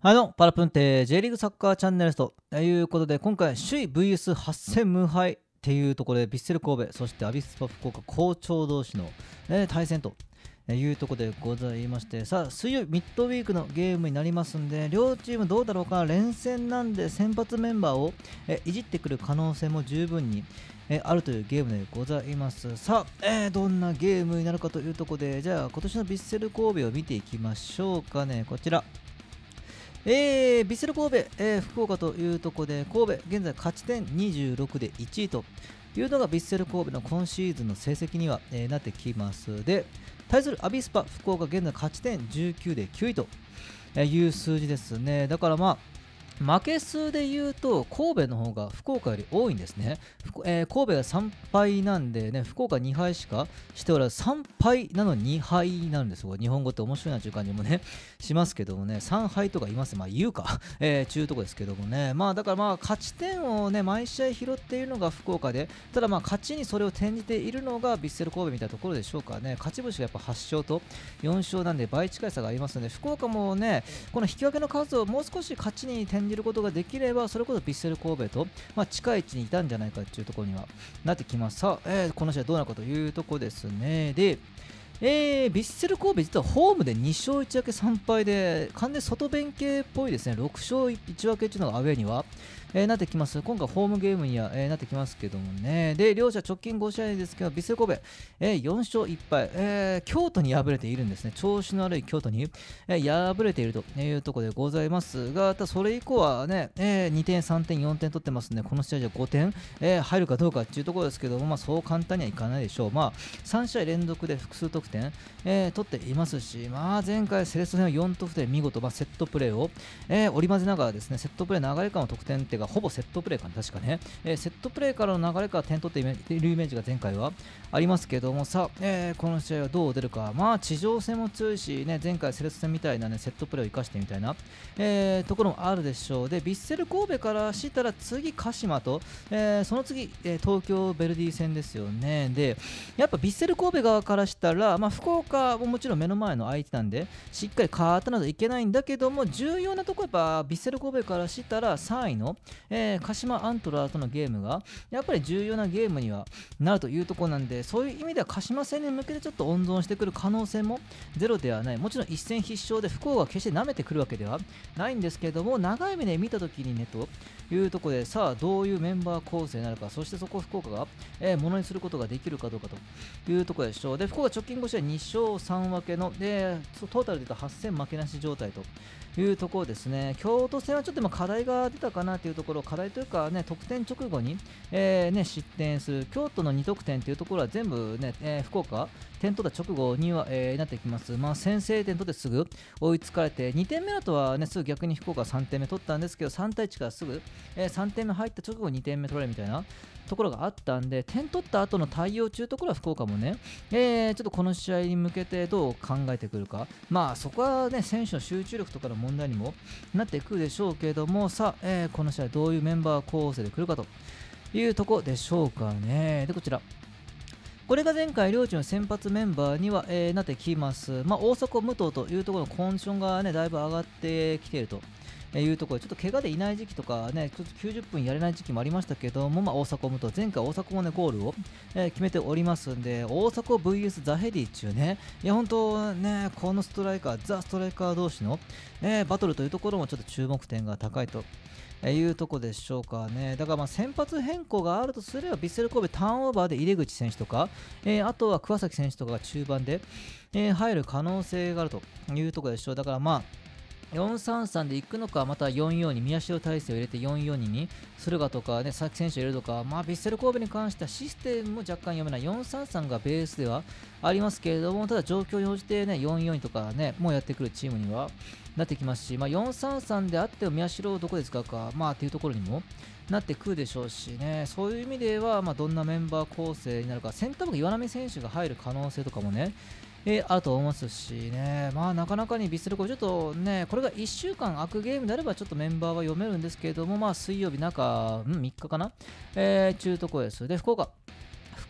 パラプンテ J リーグサッカーチャンネルということで、今回、首位 VS8 戦無敗っていうところで、ヴィッセル神戸、そしてアビスパ福岡好調同士の、対戦というところでございまして、さあ、水曜日ミッドウィークのゲームになりますんで、両チームどうだろうか、連戦なんで先発メンバーをいじってくる可能性も十分にあるというゲームでございます。さあ、どんなゲームになるかというところで、じゃあ今年のヴィッセル神戸を見ていきましょうかね。こちら。ヴィッセル神戸、福岡というところで、神戸、現在勝ち点26で1位というのがヴィッセル神戸の今シーズンの成績には、なってきます。で、対するアビスパ福岡、現在勝ち点19で9位という数字ですね。だから負け数で言うと神戸の方が福岡より多いんですね。神戸が3敗なんでね、福岡2敗しかしておらず、3敗なのに2敗になるんですよ。日本語って面白いなという感じもね、しますけどもね、3敗とか言います。言うか、中とこですけどもね、だから勝ち点をね、毎試合拾っているのが福岡で、ただ勝ちにそれを転じているのがヴィッセル神戸みたいなところでしょうかね。勝ち星がやっぱ8勝と4勝なんで倍近い差がありますので、福岡もね、この引き分けの数をもう少し勝ちに転じることができれば、それこそヴィッセル神戸と、近い位置にいたんじゃないかというところにはなってきます。さあ、この試合どうなるかというところですね。で、ヴィッセル神戸実はホームで2勝1分け3敗で完全に外弁慶っぽいですね。6勝1分けというのがアウェーには、なってきます。今回ホームゲームには、なってきますけどもね。で、両者直近5試合ですけど、ヴィッセル神戸、4勝1敗、京都に敗れているんですね。調子の悪い京都に、敗れているというところでございますが、ただそれ以降はね、2点、3点、4点取ってますね。この試合じゃ5点、入るかどうかっていうところですけども、そう簡単にはいかないでしょう。3試合連続で複数得点、取っていますし、前回セレッソ戦は4得点見事、セットプレーを、織り交ぜながらですね、セットプレー流れからの得点っていうか、ほぼセットプレーかな、確かね、セットプレーからの流れから点取っているイメージが前回はありますけども、さあ、この試合はどう出るか。地上戦も強いし、ね、前回セレッソ戦みたいな、ね、セットプレーを生かしてみたいな、ところもあるでしょう。で、ヴィッセル神戸からしたら次、鹿島と、その次、東京ヴェルディ戦ですよね。で、やっぱヴィッセル神戸側からしたら、福岡ももちろん目の前の相手なんで、しっかり勝たないといけないんだけども、重要なところはやっぱヴィッセル神戸からしたら3位の、鹿島アントラーとのゲームがやっぱり重要なゲームにはなるというところなんで、そういう意味では鹿島戦に向けてちょっと温存してくる可能性もゼロではない。もちろん一戦必勝で福岡が決して舐めてくるわけではないんですけれども、長い目で見たときにねというところで、さあどういうメンバー構成になるか、そしてそこを福岡がものにすることができるかどうかというところでしょう。で、福岡直近5試合2勝3分けので、トータルで言うと8戦負けなし状態というところですね。京都戦はちょっと今課題が出たかなというところ、課題というかね、得点直後に、失点する京都の2得点というところは全部ね、福岡点取った直後には、なってきます。先制点取ってすぐ追いつかれて、2点目の後はね、すぐ逆に福岡3点目取ったんですけど、3対1からすぐ、3点目入った直後2点目取られるみたいなところがあったんで、点取った後の対応中ところは福岡もね、ちょっとこの試合に向けてどう考えてくるか、そこはね、選手の集中力とかの問題にもなってくるでしょうけれども、さあ、この試合どういうメンバー構成でくるかというところでしょうかね。で、こちら。これが前回両チーム先発メンバーには、なってきます。大迫、武藤というところのコンディションがね、だいぶ上がってきていると。いうところでちょっと怪我でいない時期とかね、ちょっと90分やれない時期もありましたけども、大迫、武藤、前回大迫もね、ゴールを、決めておりますんで、大迫 VS ザヘディ中ね、いや本当ね、このストライカー、ザ・ストライカー同士の、バトルというところもちょっと注目点が高いと。いうとこでしょうかね。だから先発変更があるとすれば、ヴィッセル神戸ターンオーバーで入江口選手とか、あとは桑崎選手とかが中盤で、入る可能性があるというところでしょう。だから4-3-3で行くのか、また4-4に宮代体制を入れて4-4-2に駿河とかね、佐々木選手を入れるとか、ヴィッセル神戸に関してはシステムも若干読めない4-3-3がベースではありますけれども、ただ状況に応じてね、4-4とかね、もうやってくるチームにはなってきますし、4-3-3であっても宮代をどこで使うか、っていうところにもなってくるでしょうしね、そういう意味では、どんなメンバー構成になるか、センターバック岩波選手が入る可能性とかもね、あると思いますしね、なかなかにヴィッセル神戸、ちょっとね、これが1週間空くゲームであれば、ちょっとメンバーは読めるんですけれども、水曜日3日かな、中ところです。で、福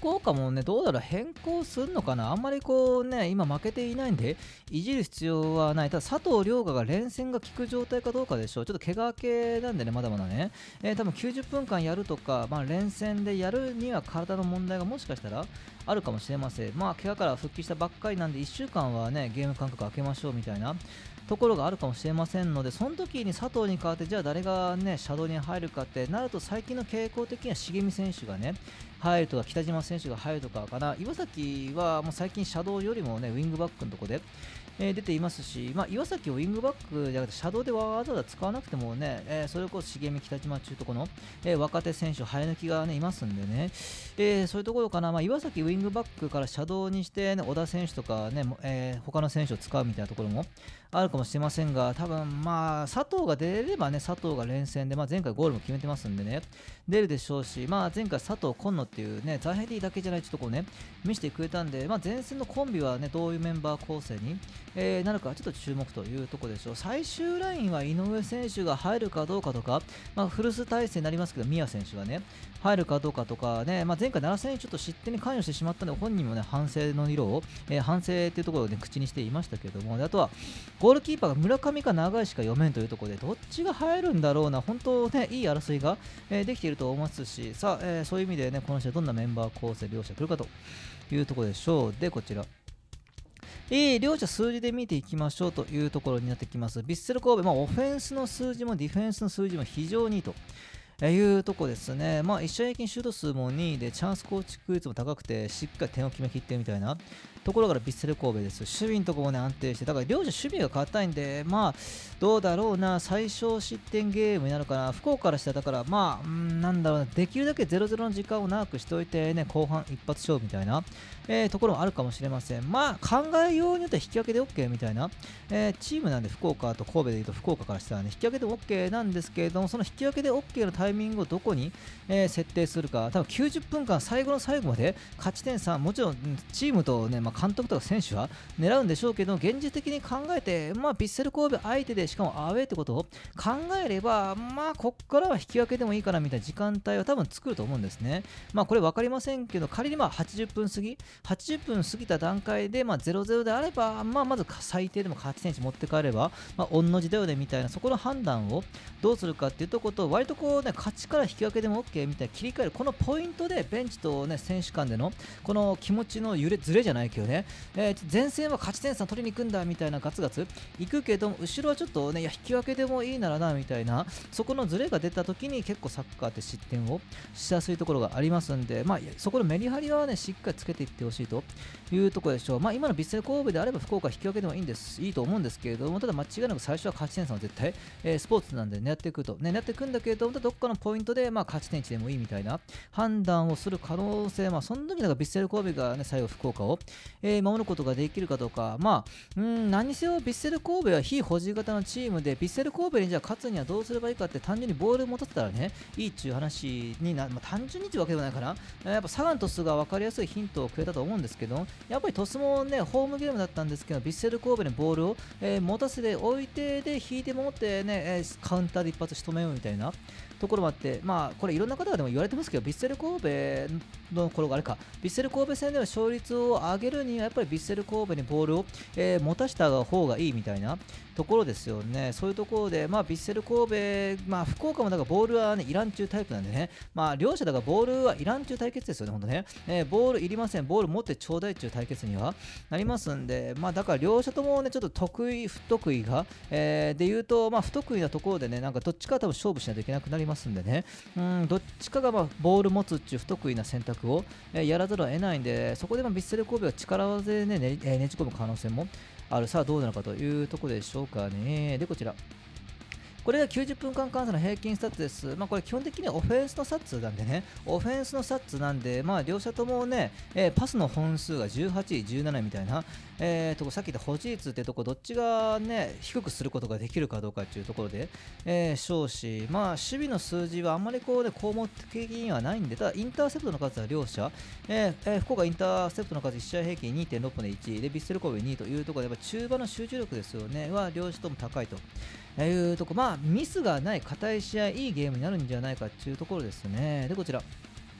福岡もね、どうだろう、変更するのかな、あんまりこうね、今負けていないんで、いじる必要はない。ただ、佐藤涼河が連戦が効く状態かどうかでしょう。ちょっと怪我明けなんでね、まだまだね、多分90分間やるとか、連戦でやるには体の問題がもしかしたらあるかもしれません。怪我から復帰したばっかりなんで、1週間はね、ゲーム間隔空けましょうみたいなところがあるかもしれませんので、その時に佐藤に代わってじゃあ誰がねシャドウに入るかってなると、最近の傾向的には重見選手がね入るとか、北島選手が入るとかかな。岩崎はもう最近シャドウよりもねウィングバックのところで出ていますし、岩崎をウィングバックじゃなくてシャドウでわざわざ使わなくてもね、それこそ重見、北島中とこの、若手選手、生え抜きが、ね、いますんでね、そういうところかな。岩崎ウィングバックからシャドウにして、ね、小田選手とか、ね他の選手を使うみたいなところもあるかもしれませんが、多分佐藤が出ればね、佐藤が連戦で、前回ゴールも決めてますんでね、出るでしょうし、前回佐藤、今野っていうね、ザヘディだけじゃないちょっとこうね、見せてくれたんで、前線のコンビはね、どういうメンバー構成に、なるかちょっと注目というところでしょう。最終ラインは井上選手が入るかどうかとか、フルス体制になりますけど、宮選手がね、入るかどうかとかね、前回奈良戦にちょっと失点に関与してしまったので、本人もね、反省の色を、反省というところをね、口にしていましたけども、であとは、ゴールキーパーが村上か長井しか読めんというところで、どっちが入るんだろうな、本当ね、いい争いが、できていると思いますし、さあ、そういう意味でね、この試合どんなメンバー構成、両者来るかというところでしょう。で、こちら。両者数字で見ていきましょうというところになってきます。ヴィッセル神戸、オフェンスの数字もディフェンスの数字も非常にいいというところですね。1試合平均シュート数も2位で、チャンス構築率も高くて、しっかり点を決めきってみたいなところからヴィッセル神戸です。守備のところもね、安定して、だから両者守備が硬いんで、どうだろうな、最小失点ゲームになるかな。福岡からしたら、だから、なんだろうな、できるだけ 0-0 の時間を長くしておいて、ね、後半一発勝負みたいな、ところもあるかもしれません。考えようによっては引き分けで OK みたいな、チームなんで、福岡と神戸でいうと、福岡からしたらね、引き分けで OK なんですけれども、その引き分けで OK のタイミングをどこに、設定するか、多分90分間、最後の最後まで勝ち点3、もちろんチームとね、監督とか選手は狙うんでしょうけど、現実的に考えて、ヴィッセル神戸相手で、しかもアウェーってことを考えれば、こっからは引き分けでもいいかなみたいな時間帯は多分作ると思うんですね。これ分かりませんけど、仮に80分過ぎ、80分過ぎた段階で、0-0 であれば、まず最低でも勝ち点1持って帰れば、御の字だよねみたいな、そこの判断をどうするかっていうところと、割とこうね、勝ちから引き分けでも OK みたいな切り替える、このポイントでベンチとね、選手間でのこの気持ちのずれじゃないけどね、前線は勝ち点3取りに行くんだみたいなガツガツ行くけども、後ろはちょっとね、引き分けでもいいならなみたいな、そこのズレが出た時に結構サッカーって失点をしやすいところがありますんで、そこのメリハリはね、しっかりつけていってほしいというところでしょう。今のヴィッセル神戸であれば福岡引き分けでもいいと思うんですけれども、ただ間違いなく最初は勝ち点3は絶対、スポーツなんで狙っていくと、狙っていくんだけれども、どっかのポイントで勝ち点1でもいいみたいな判断をする可能性、その時ヴィッセル神戸がね、最後福岡を、守ることができるかどうか、何にせよヴィッセル神戸は非保持型のチームで、ヴィッセル神戸にじゃあ勝つにはどうすればいいかって、単純にボールを持たせたらね、いいっていう話に単純にっていうわけではないかな。やっぱサガン鳥栖が分かりやすいヒントをくれたと思うんですけど、やっぱり鳥栖もね、ホームゲームだったんですけど、ヴィッセル神戸にボールを、持たせておいて、で引いて守ってね、カウンターで一発仕留めようみたいなところもあって、これいろんな方がでも言われてますけど、ヴィッセル神戸の頃があれか、ヴィッセル神戸戦での勝率を上げるにはやっぱりヴィッセル神戸にボールを、持たせた方がいいみたいなところですよね。そういうところで、ヴィッセル神戸、福岡もだからボールはね、イラン中タイプなんでね、両者だからボールはイラン中対決ですよね、本当ね。ボールいりません、ボール持ってちょうだい中対決にはなりますんで、だから両者ともね、ちょっと得意、不得意が、で言うと、不得意なところでね、なんかどっちか多分勝負しないといけなくなりますんでね、どっちかがボール持つっていう不得意な選択を、やらざるを得ないんで、そこでヴィッセル神戸は力技でね、ねじ込む可能性もある。さあどうなのかというところでしょうかね。で、こちら。これが90分間換算の平均スタッツです。これ基本的にはオフェンスのスタッツなんでね、オフェンスのスタッツなんで、両者ともね、パスの本数が18位、17位みたいな、さっき言った保持率っていうところ、どっちがね、低くすることができるかどうかっていうところで、勝し、守備の数字はあんまりこうね、項目的にはないんで、ただインターセプトの数は両者、福岡インターセプトの数1試合平均 2.6 分で1位で、ヴィッセル神戸2位というところで、やっぱ中盤の集中力ですよね、は両者とも高いと。いうとこミスがない硬い試合、いいゲームになるんじゃないかっていうところですね。で、こちら。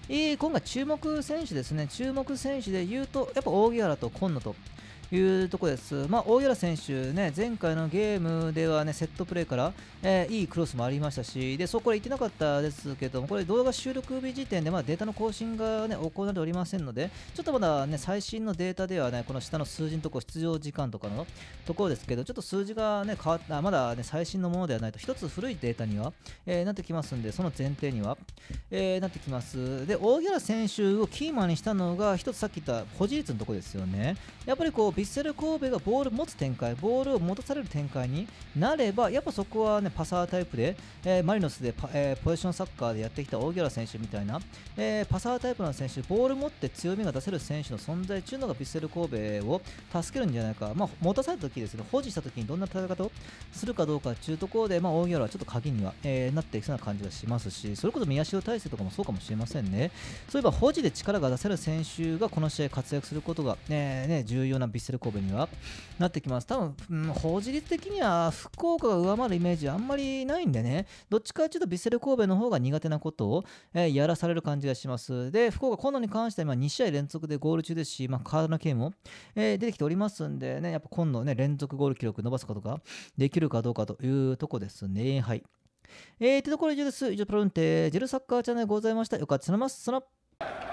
今回注目選手ですね。注目選手で言うと、やっぱ荻原と今野というところです。荻原選手ね、前回のゲームではね、セットプレーから、いいクロスもありましたし、で、そこで言ってなかったですけども、これ動画収録日時点でまだデータの更新がね、行われておりませんので、ちょっとまだね、最新のデータではね、この下の数字のところ、出場時間とかのところですけど、ちょっと数字がね、変わった、まだね、最新のものではないと、一つ古いデータには、なってきますんで、その前提には、なってきます。で、荻原選手をキーマンにしたのが、一つさっき言った保持率のところですよね。やっぱりこう、ヴィッセル神戸がボールを持つ展開、ボールを持たされる展開になれば、やっぱそこはね、パサータイプで、マリノスでポゼッションサッカーでやってきた荻原選手みたいな、パサータイプの選手、ボール持って強みが出せる選手の存在というのがヴィッセル神戸を助けるんじゃないか、持たされた時ですね、保持した時にどんな戦い方をするかどうかというところで、荻原はちょっと鍵には、なっていきそうな感じがしますし、それこそ宮代大勢とかもそうかもしれませんね。そういえば保持で力が出せる選手がこの試合活躍することが、重要なヴィッセル神戸にはなってきます。多分、保持率的には福岡が上回るイメージはあんまりないんでね、どっちかというとヴィッセル神戸の方が苦手なことを、やらされる感じがします。で、福岡、今度に関しては2試合連続でゴール中ですし、カードの件も、出てきておりますんでね、やっぱ今度ね、連続ゴール記録伸ばすことができるかどうかというとこですね。はい。というところで以上です。以上、プロ運転、ジェルサッカーチャンネルございました。よかったらます。その